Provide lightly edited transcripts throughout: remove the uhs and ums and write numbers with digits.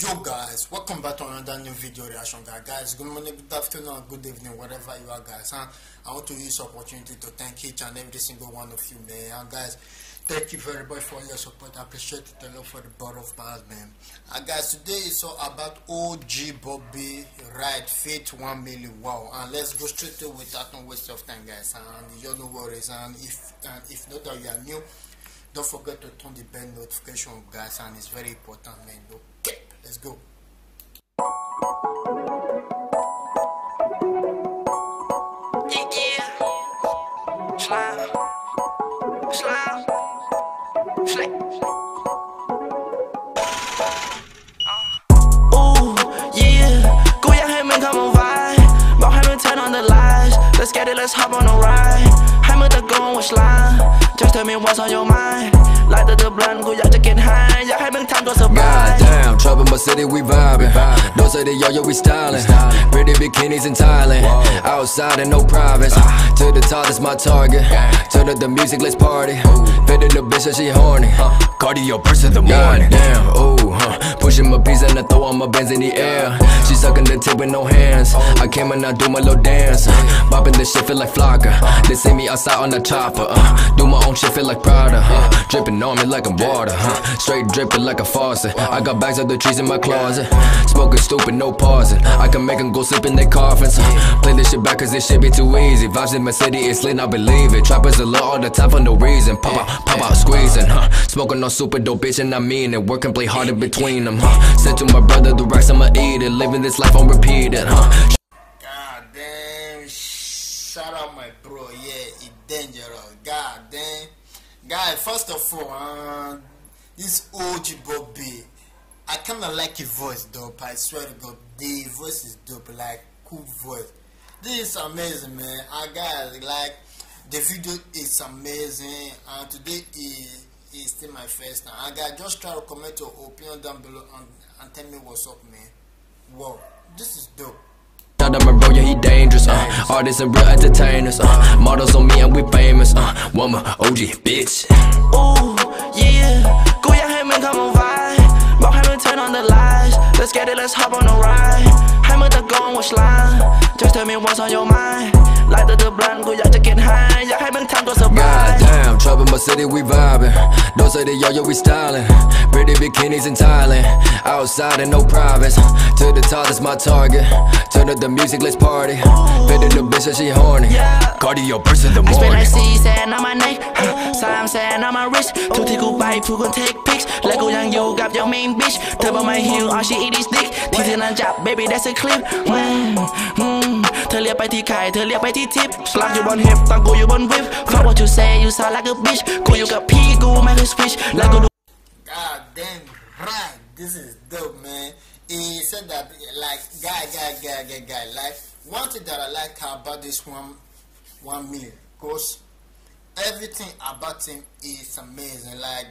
Yo guys, welcome back to another new video reaction guys. Good morning, good afternoon, good evening, wherever you are guys. I want to use this opportunity to thank each and every single one of you, man. And guys, thank you very much for your support. I appreciate it a lot for the bottom of my heart, man. And guys, today is all about OG Bobby Ride Faith 1 million. Wow. And let's go straight to it without no waste of time, guys. And you know what is, and if not that you are new, don't forget to turn the bell notification, guys, and it's very important, man. Okay, let's go. Let's get it, let's hop on a ride. Hai mươi ta going with slime. Just tell me what's on your mind. Like the blunt,กูอยากจะ get high. อยากให้มึงทำตัวสบาย God damn, trouble my city, we vibing. Don't say the yo, we styling. Pretty bikinis in Thailand. Outside and no privates. To the top, that's my target. Turn up the music, let's party. Fed the bitch that she horny. Cardio burst in the morning. Damn, ooh, pushing my piece and I throw all my bands in the air. She sucking the tip with no hands. I came and I do my little dance. Bopping this shit feel like Flocka. They see me outside on the chopper. Do my own shit feel like Prada. Dripping on me like I'm water. Straight dripping like a faucet. I got bags of the trees in my closet. Smoking stupid, no pausing. I can make them go sleep in their coffins. Play this shit back cause this shit be too easy. Vibes in my city, it's lit, I believe it. Trappers alert all the time for no reason. Pop out, squeezing. Smoking on super dope, bitch, and I mean it. Work and play hard in between them. Said to my brother, the racks I'ma eat it. Living this life on repeat it. God damn, shout out my bro, yeah, it's dangerous. God damn. Guys, first of all, this OG Bobby, I kinda like his voice dope. I swear to God, the voice is dope, like cool voice. This is amazing, man. And guys, like the video is amazing, and today is still my first time. And guys, just try to comment your opinion down below and tell me what's up, man. Wow, this is dope. Shout out my bro, yeah, he dangerous. Artists and real entertainers. Models on me and we famous. One more OG, bitch. Ooh, yeah. กูอยากให้มึง come on vibe. บอกให้มึง turn on the lights. Let's get it, let's hop on a ride. ให้มึง ta going with slime. Just tell me what's on your mind. Like the blunt, กูอยากจะ get high. อยากให้มึงทำตัวสบาย God damn, trouble my city, we vibing. Don't say the yo, we styling. Pretty bikinis in Thailand. Outside and no privates. To the top, that's my target. Turn up the music, let's party. Fed the bitch that she horny. Cardio burst in the morning. I spend like C-sand on my neck. Some sand on my wrist. ทุกที่กูไปผู้คน take pics. และกูยังอยู่กับ your main bitch. เธอบอกไม่หิว all she eat is dick. ที่เธอนั้นจับ baby that's a clip. เธอเรียกไปที่ไข่เธอเรียกไปที่ทิปสลักอยู่บน hip ตอนกูอยู่บน whip. Fuck what you say you sound like a bitch. กูอยู่กับพี่กูไม่เคย switch. และกู God damn right, this is dope, man. He said that like guy. Like one thing that I like about this 1 million, cause everything about him is amazing. Like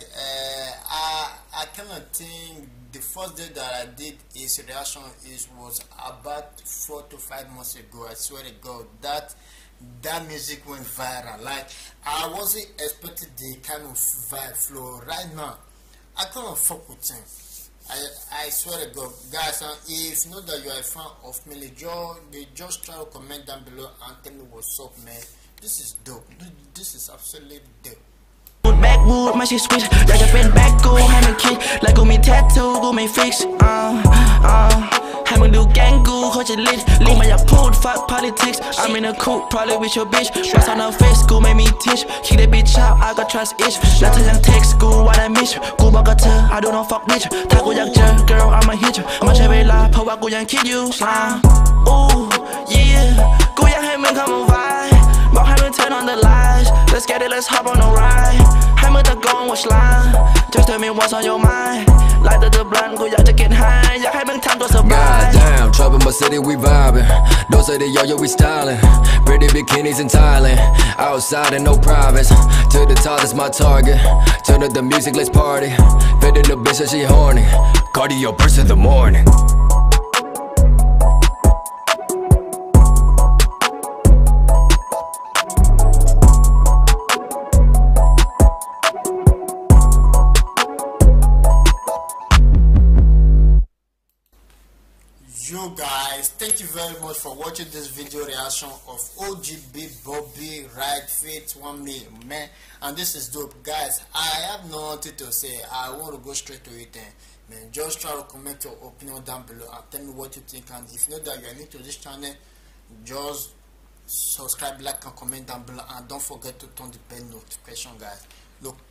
I cannot think the first day that I did his reaction was about 4 to 5 months ago. I swear to God, that music went viral. Like I wasn't expecting the kind of vibe flow right now. I couldn't fuck with him. I swear to God, guys, if you know that you are a fan of Millie Joe, just try to comment down below and tell me what's up, man. This is dope. This is absolutely dope. Backwood ไม่ใช่ switch อยากจะเป็น back กูให้มันคิดและกูมี tattoo กูไม่ fix ให้มึงดูแก๊งกูเขาจะ lit กูไม่อยากพูด fuck politics I'm in a coupe probably with your bitch rest on her face กูไม่มี teach kick that bitch out I got trust itch และเธอยัง text กู what I miss กูบอกกับเธอ I do not fuck bitch ถ้ากูอยากเจอ girl I'ma hit you มันใช้เวลาเพราะว่ากูยังคิดอยู่ooh yeah กูอยากให้มึง come on vibe บอกให้มึง turn on the lights let's get it let's hop on a ride ให้มึง ta going with slime just tell me what's on your mind like the blunt กูอยากจะ get high อยากให้มึงทำตัวสบาย God damn, trouble my city, we vibing. Don't say the yo, we styling. Pretty bikinis in Thailand. Outside and no privates. To the top, that's my target. Turn up the music, let's party. Fed the bitch that she horny. Cardio burst in the morning. yo guys, thank you very much for watching this video reaction of OGB Bobby Right Fit 1 million, man. And this is dope, guys. I have nothing to say. I want to go straight to it, man. Just try to comment your opinion down below and tell me what you think. And if you know that you are new to this channel, just subscribe, like, and comment down below. And don't forget to turn the bell notification, guys. Look,